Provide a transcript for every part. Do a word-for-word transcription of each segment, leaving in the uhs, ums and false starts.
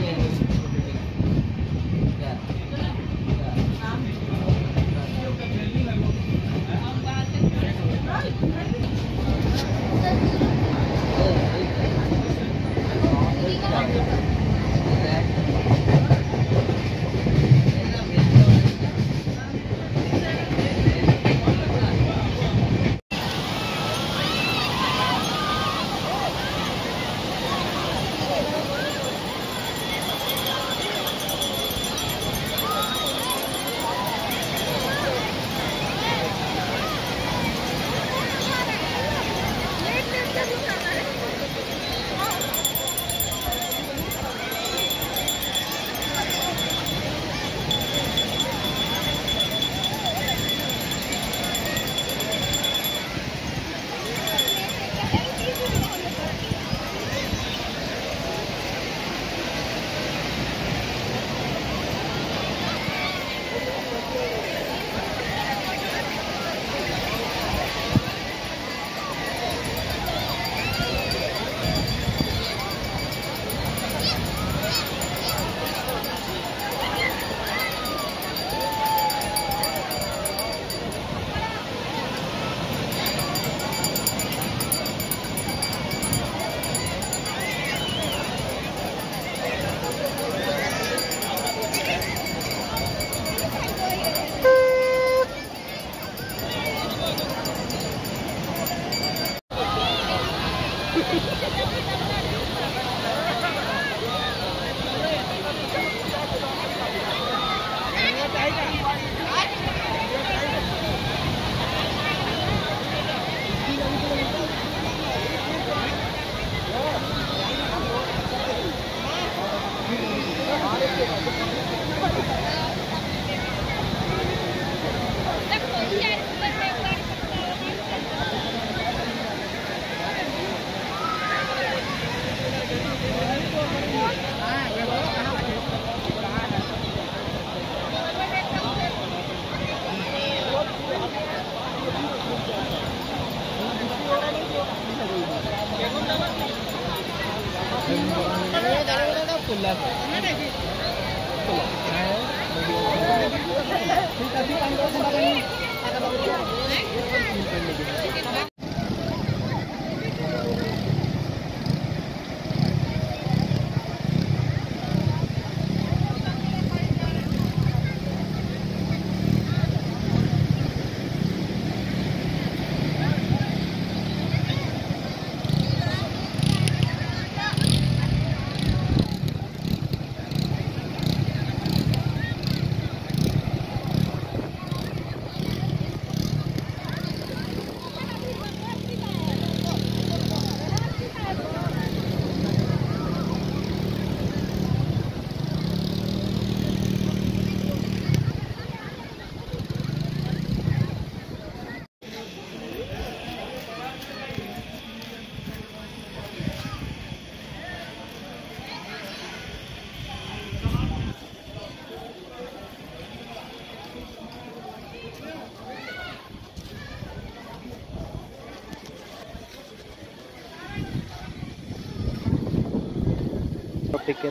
Ticket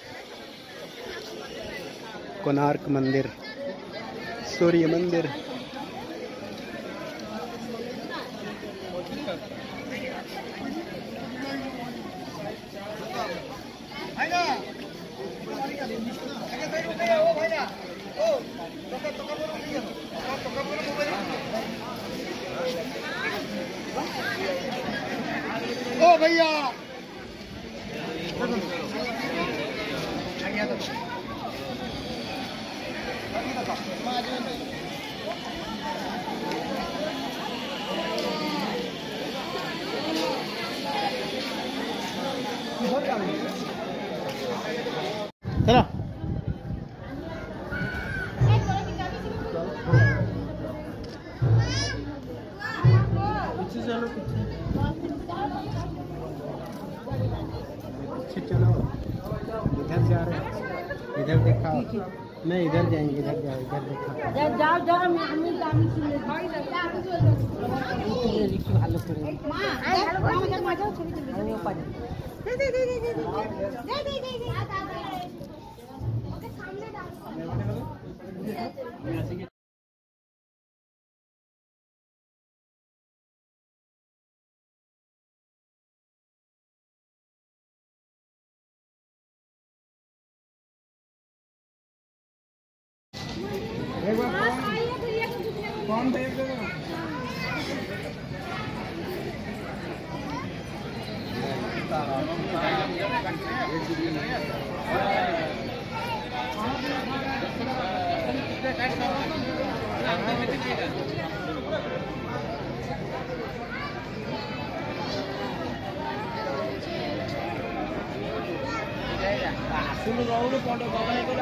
Konark मंदिर, सूर्य मंदिर, ओ भैया चलो चलो इधर जा रहे हैं, इधर देखा नहीं, इधर जाएंगे, इधर जाओ, इधर देखा जाओ जाओ আমি আমি শুনে ভাই ভালো করে মা ভালো করে আমাকে মাঝে ছবি তুলবে দে দে দে দে দে দে দে দে एक बार कौन देख देगा सुन रहो फोटो बाबा को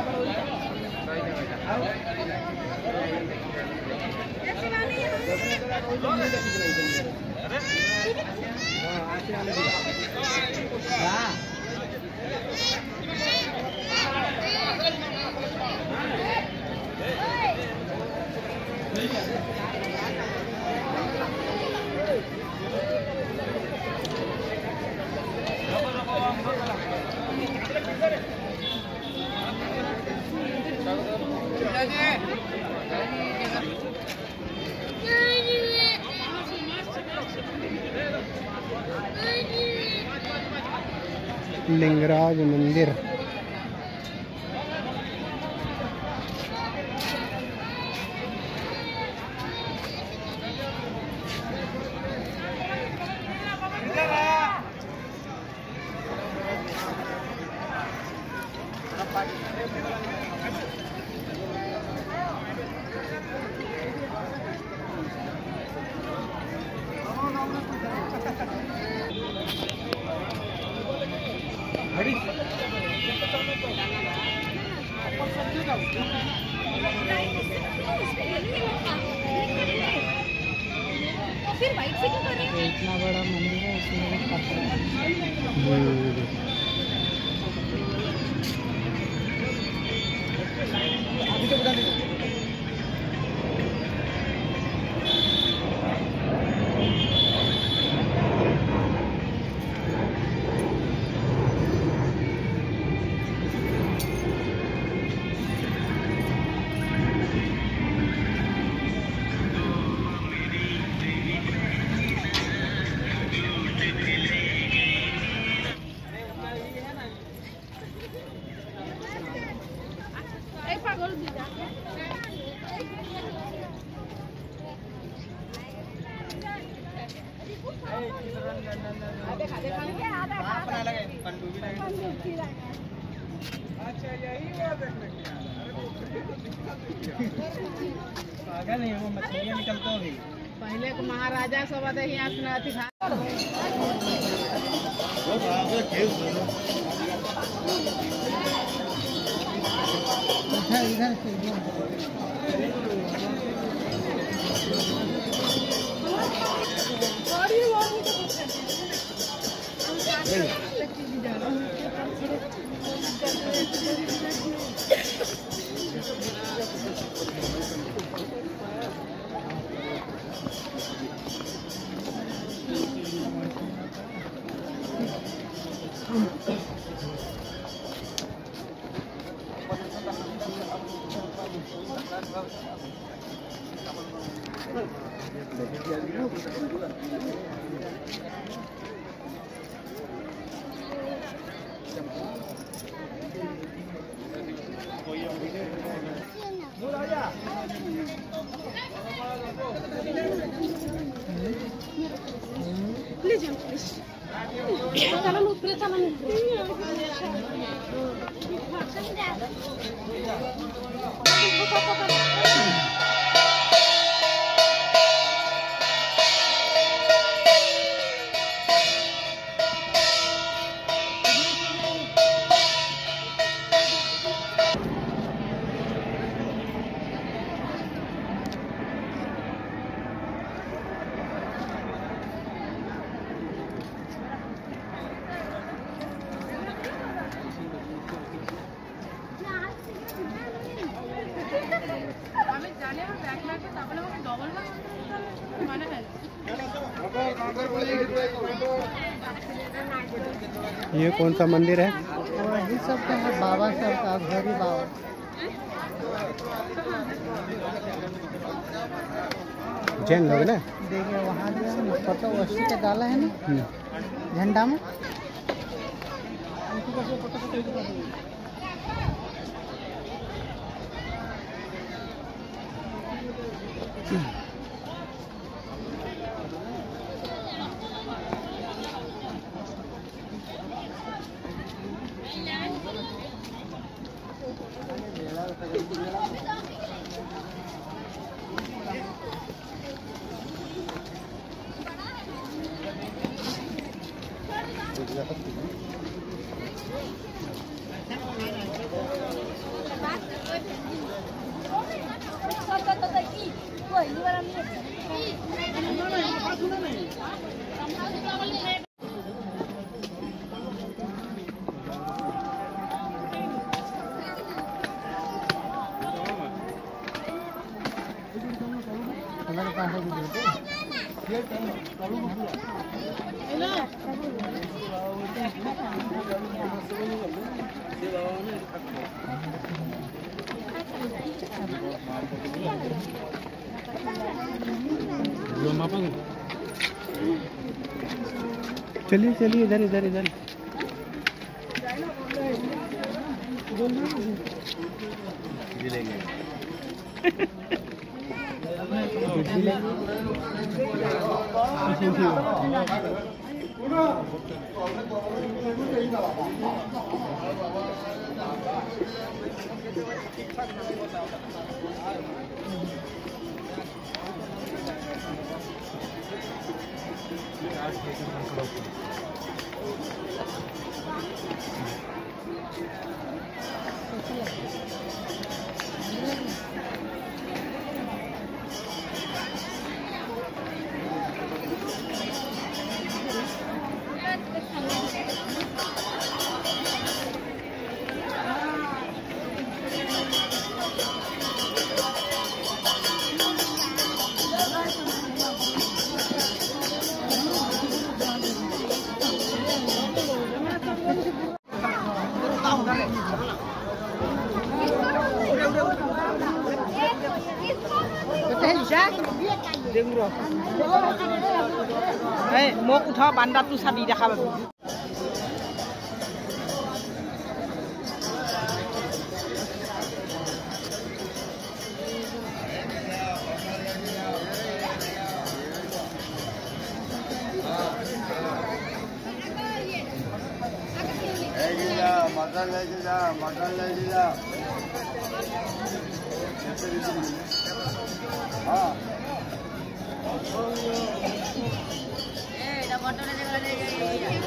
लिंगराज मंदिर। फिर वाइट से क्यों कर रहे हैं? इतना बड़ा मंदिर है इसमें भी पत्थर अभी तो बता दीजिए। पागल नहीं वो मछलियाँ निकलता होगी। पहले को महाराजा सब आते यहाँ सुनाती था। इधर इधर प्लीज चलो ऊपर चलो ये कौन सा मंदिर है? वही सब का है, बाबा सब का, घरी बाबा जैन लोग ना देखिए वहाँ जो है ना फोटो वैसे का डाला है ना झंडा में। चलिए चलिए इधर इधर इधर মোক উঠা বান্দাটো চাবি দেখা পাবি। मटन ले जा मटन ले जा हाँ ए, मटन ले जा